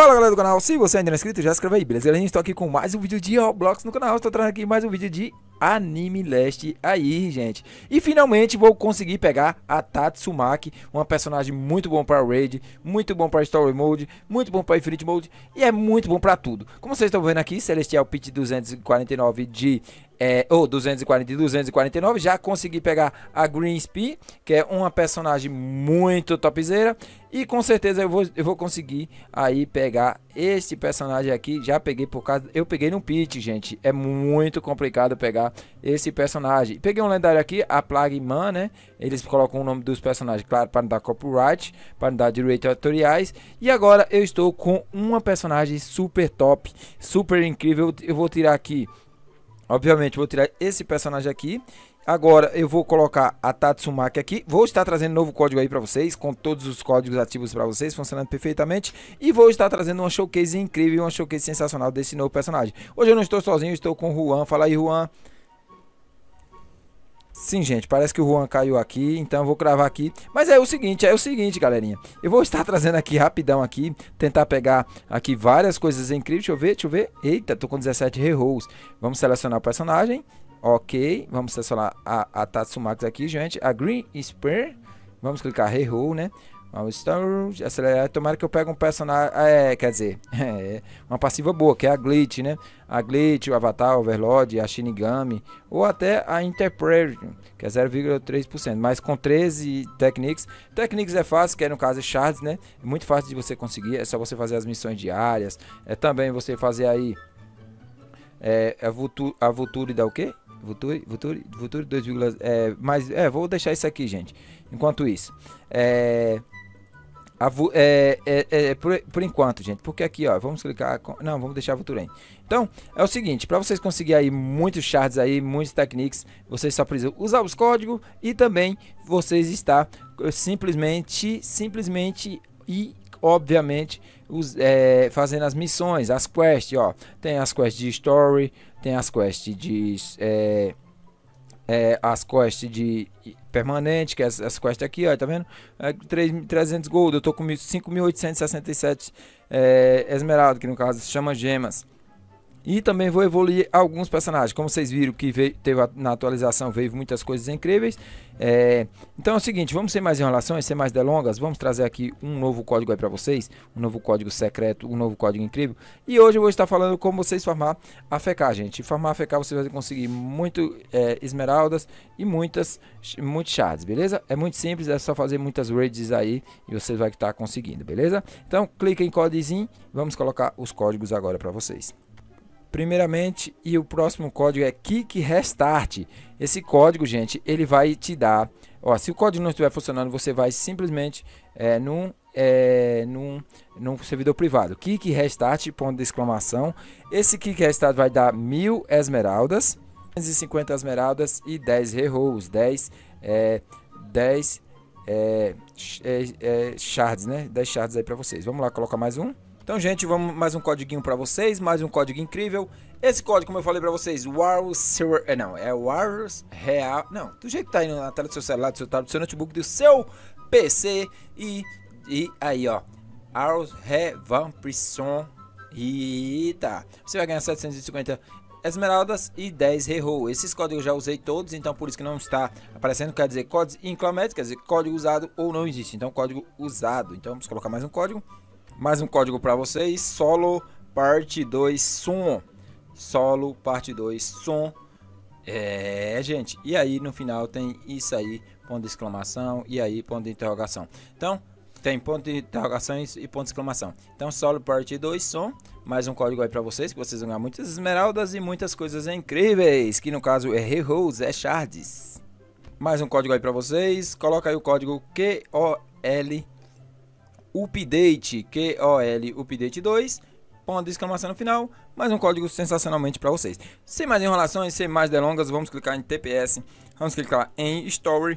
Fala galera do canal, se você ainda não é inscrito, já se inscreve aí, beleza? Galera, estou aqui com mais um vídeo de Roblox no canal, estou trazendo aqui mais um vídeo de Anime Last aí, gente. E finalmente vou conseguir pegar a Tatsumaki, uma personagem muito bom para Raid, muito bom para Story Mode, muito bom para Infinite Mode e é muito bom para tudo. Como vocês estão vendo aqui, Celestial Pit 249 de... 240 e 249, já consegui pegar a Green Spin, que é uma personagem muito topzera. E com certeza eu vou conseguir aí pegar este personagem aqui. Já peguei por causa... Eu peguei no pitch, gente. É muito complicado pegar esse personagem. Peguei um lendário aqui, a Plague Man, né? Eles colocam o nome dos personagens, claro, para não dar copyright, para não dar direitos autoriais. E agora eu estou com uma personagem super top, super incrível. Eu vou tirar aqui... Obviamente vou tirar esse personagem aqui. Agora eu vou colocar a Tatsumaki aqui. Vou estar trazendo novo código aí para vocês, com todos os códigos ativos para vocês, funcionando perfeitamente. E vou estar trazendo uma showcase incrível, uma showcase sensacional desse novo personagem. Hoje eu não estou sozinho, estou com o Juan. Fala aí, Juan. Sim, gente, parece que o Juan caiu aqui, então eu vou cravar aqui. Mas é o seguinte, galerinha. Eu vou estar trazendo aqui rapidão aqui, tentar pegar aqui várias coisas incríveis. Deixa eu ver. Eita, tô com 17 rerolls. Vamos selecionar o personagem. Ok, vamos selecionar a Tatsumaki aqui, gente. A Green Spear. Vamos clicar reroll, né? Vamos acelerar. Tomara que eu pegue um personagem. Quer dizer, uma passiva boa, que é a Glitch, né? A Glitch, o Avatar, o Overlord, a Shinigami, ou até a Interpreter, que é 0,3%. Mas com 13 Techniques. Techniques é fácil, que é no caso Shards, né? É muito fácil de você conseguir. É só você fazer as missões diárias. É também você fazer aí. A Vulture dá o quê? Vulture 2, vou deixar isso aqui, gente. Enquanto isso, por enquanto, gente, porque aqui, ó, vamos clicar, não, vamos deixar a Vulture aí. Então, é o seguinte, para vocês conseguirem aí muitos shards aí, muitos techniques, vocês só precisam usar os códigos e também vocês está simplesmente e obviamente fazendo as missões, as quests, ó. Tem as quests de story, tem as quests de permanente, que é as quests aqui, ó, tá vendo? 300 gold, eu tô com 5.867 esmeralda, que no caso se chama gemas. E também vou evoluir alguns personagens. Como vocês viram que na atualização veio muitas coisas incríveis. Então é o seguinte, vamos sem mais enrolações, sem mais delongas. Vamos trazer aqui um novo código aí para vocês. Um novo código secreto, um novo código incrível. E hoje eu vou estar falando como vocês farmar a FK, gente. Farmar a FK você vai conseguir muito esmeraldas e muitos shards, beleza? É muito simples, é só fazer muitas raids aí e você vai estar conseguindo, beleza? Então clica em códigozinho, vamos colocar os códigos agora para vocês. Primeiramente, e o próximo código é Kick Restart. Esse código, gente, ele vai te dar... Ó, se o código não estiver funcionando, você vai simplesmente num servidor privado. Kick Restart, ponto de exclamação. Esse Kick Restart vai dar 1000 esmeraldas, 250 esmeraldas e 10 rerolls, 10 shards, né? 10 shards aí para vocês. Vamos lá, colocar mais um. Então, gente, vamos mais um código para vocês, mais um código incrível. Esse código, como eu falei para vocês, Warus Real, não, do jeito que tá aí na tela do seu celular, do seu tablet, do seu notebook, do seu PC e aí, ó, Warus Revamprisson. Eita, você vai ganhar 750 esmeraldas e 10 reroll. Esses códigos eu já usei todos, então por isso que não está aparecendo, quer dizer, código inclusive, quer dizer, código usado ou não existe. Então, código usado. Então, vamos colocar mais um código. Mais um código para vocês, Solo Parte 2 Som. Solo Parte 2 Som. Gente, e aí no final tem isso aí, ponto de exclamação, e aí ponto de interrogação. Então, tem ponto de interrogação e ponto de exclamação. Então, Solo Parte 2 Som. Mais um código aí para vocês, que vocês vão ganhar muitas esmeraldas e muitas coisas incríveis, que no caso é rerolls, shards. Mais um código aí para vocês, coloca aí o código QOL Update, QOL Update 2, ponto de exclamação no final, mais um código sensacionalmente para vocês. Sem mais enrolações, sem mais delongas, vamos clicar em TPS, vamos clicar em Story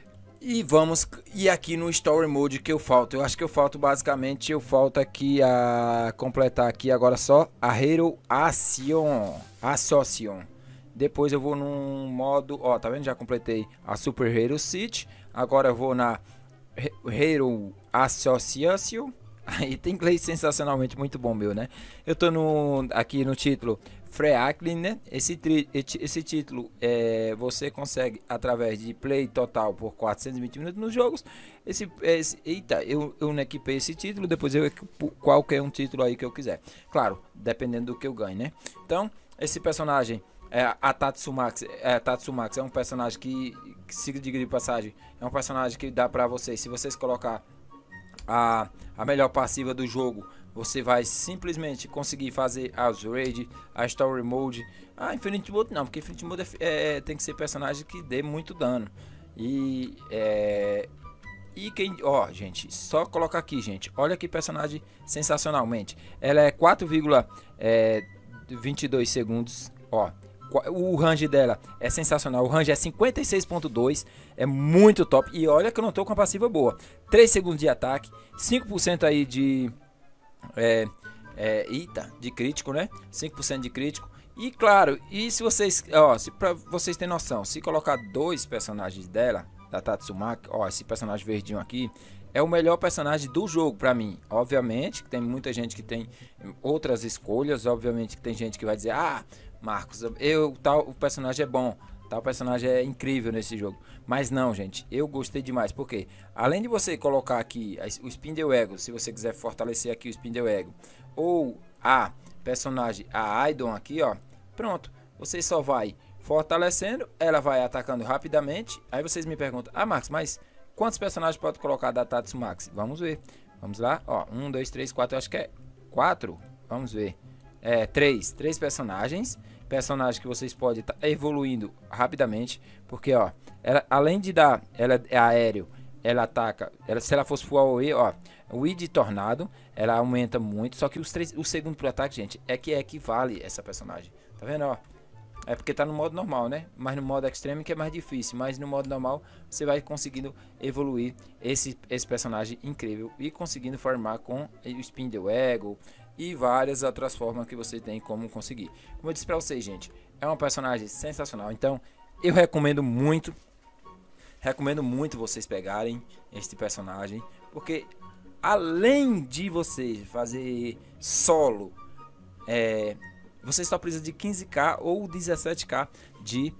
e aqui no Story Mode que eu acho que eu falto basicamente, aqui a completar aqui agora só a Hero Association. Depois eu vou num modo, ó, tá vendo? Já completei a Super Hero City, agora eu vou na Hero Association Aí tem inglês sensacionalmente muito bom meu, né? Eu tô aqui no título Freakling, né? Esse título você consegue através de play total por 420 minutos nos jogos. Eita, eu não equipei esse título, depois eu equipo qualquer um título aí que eu quiser. Claro, dependendo do que eu ganhe, né? Então, esse personagem, a Tatsumax é um personagem que siga de passagem, é um personagem que dá pra vocês, se vocês colocar a melhor passiva do jogo, você vai simplesmente conseguir fazer as raid, a story mode, a infinite mode não, porque infinite mode tem que ser personagem que dê muito dano. E quem, ó, gente, só colocar aqui, gente, olha que personagem sensacionalmente. Ela é 4,22 segundos, ó. O range dela é sensacional. O range é 56.2. É muito top. E olha que eu não tô com a passiva boa. 3 segundos de ataque. 5% aí de... de crítico, né? 5% de crítico. E claro, e se vocês... Ó, pra vocês terem noção. Se colocar 2 personagens dela, da Tatsumaki... Ó, esse personagem verdinho aqui... É o melhor personagem do jogo pra mim. Obviamente que tem muita gente que tem outras escolhas. Obviamente que tem gente que vai dizer... Ah, Marcos, o personagem é bom, tal personagem é incrível nesse jogo. Mas não, gente, eu gostei demais. Porque além de você colocar aqui o Spindle Ego, se você quiser fortalecer aqui o Spindle Ego, ou a personagem, a Aidon aqui, ó, pronto, você só vai fortalecendo, ela vai atacando rapidamente. Aí vocês me perguntam, ah, Marcos, mas quantos personagens pode colocar da Tatsumax? Vamos ver, vamos lá, ó, 1, 2, 3, 4, eu acho que é 4, vamos ver. 3 personagens que vocês podem estar evoluindo rapidamente, porque ó, ela, além de dar, ela é aéreo, ela ataca, se ela fosse full AOE, ó, o I de tornado, ela aumenta muito, só que o segundo pro ataque, gente, é que equivale essa personagem, tá vendo, ó? É porque tá no modo normal, né? Mas no modo extreme que é mais difícil. Mas no modo normal você vai conseguindo evoluir esse personagem incrível e conseguindo formar com o Spindle Ego e várias outras formas que você tem como conseguir. Como eu disse pra vocês, gente, é um personagem sensacional. Então eu recomendo muito vocês pegarem este personagem, porque além de você fazer solo, você só precisa de 15k ou 17k de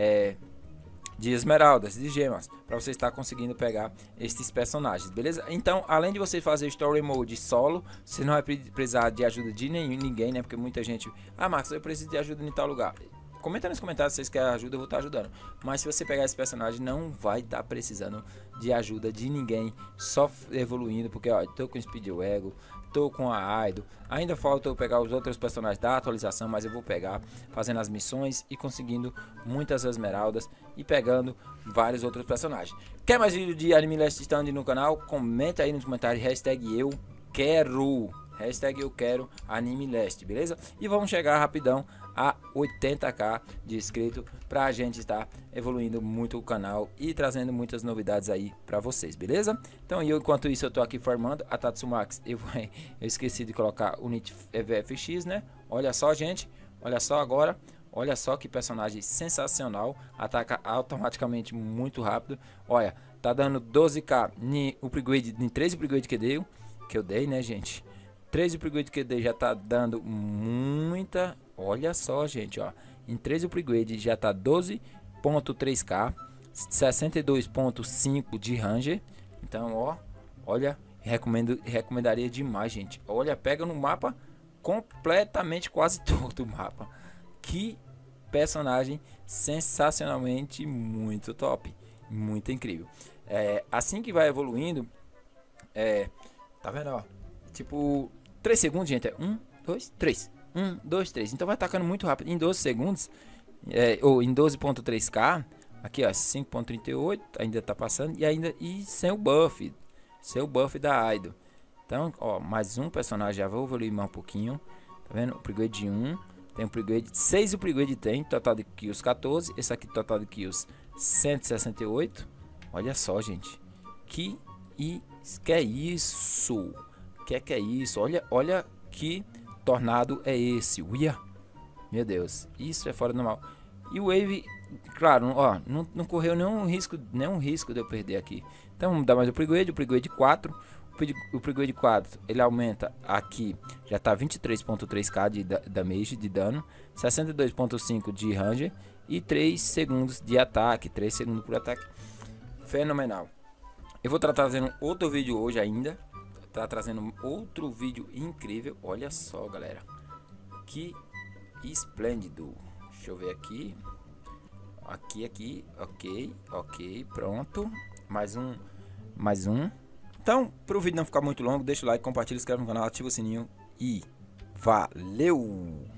esmeraldas, de gemas, para você estar conseguindo pegar estes personagens, beleza? Então, além de você fazer story mode solo, você não vai precisar de ajuda de ninguém, né? Porque muita gente, ah, Marcos, eu preciso de ajuda em tal lugar. Comenta nos comentários se vocês querem ajuda, eu vou estar ajudando. Mas se você pegar esse personagem, não vai estar precisando de ajuda de ninguém, só evoluindo, porque ó, eu tô com o Spindle Ego, tô com a Aido, ainda falta eu pegar os outros personagens da atualização, mas eu vou pegar fazendo as missões e conseguindo muitas esmeraldas e pegando vários outros personagens. Quer mais vídeo de Anime Last Stand no canal? Comenta aí nos comentários, hashtag eu quero. Hashtag eu quero Anime Last, beleza? E vamos chegar rapidão a 80k de inscritos pra gente estar evoluindo muito o canal e trazendo muitas novidades aí pra vocês, beleza? Então enquanto isso eu tô aqui formando a Tatsumax. Eu esqueci de colocar o Nit VFX, né? Olha só, gente, olha só agora. Olha só que personagem sensacional, ataca automaticamente muito rápido. Olha, tá dando 12k em upgrade, em 13 upgrade que eu dei, né, gente? 13 upgrade que eu dei já tá dando muita. Olha só, gente, ó. Em 13 upgrade já tá 12.3k, 62.5 de ranger. Então, ó, olha, recomendaria demais, gente. Olha, pega no mapa completamente quase todo o mapa. Que personagem sensacionalmente muito top, muito incrível. Assim que vai evoluindo, tá vendo, ó? Tipo 3 segundos, gente, 1, 2, 3. 1, 2, 3. Então vai atacando muito rápido. Em 12 segundos, ou em 12.3k, aqui ó, 5.38, ainda tá passando. E sem o buff da Aido. Então, ó, mais um personagem, já vou evoluir mais um pouquinho. Tá vendo? Upgrade de 1, tem upgrade, 6 upgrade tem, total de kills 14. Esse aqui total de kills 168. Olha só, gente. Que é isso? Que é isso? Olha que tornado é esse. Uia! Meu Deus, isso é fora do normal. E o Wave, claro, ó, não correu nenhum risco de eu perder aqui. Então vamos dar mais upgrade 4. O upgrade 4, ele aumenta aqui, já tá 23.3k de damage, de dano, 62.5 de ranger e 3 segundos de ataque, 3 segundos por ataque. Fenomenal. Eu vou estar trazendo outro vídeo hoje ainda, tá trazendo outro vídeo incrível. Olha só, galera, que esplêndido. Deixa eu ver aqui. Aqui, ok, pronto. Mais um. Então, para o vídeo não ficar muito longo, deixa o like, compartilha, inscreve no canal, ativa o sininho e valeu!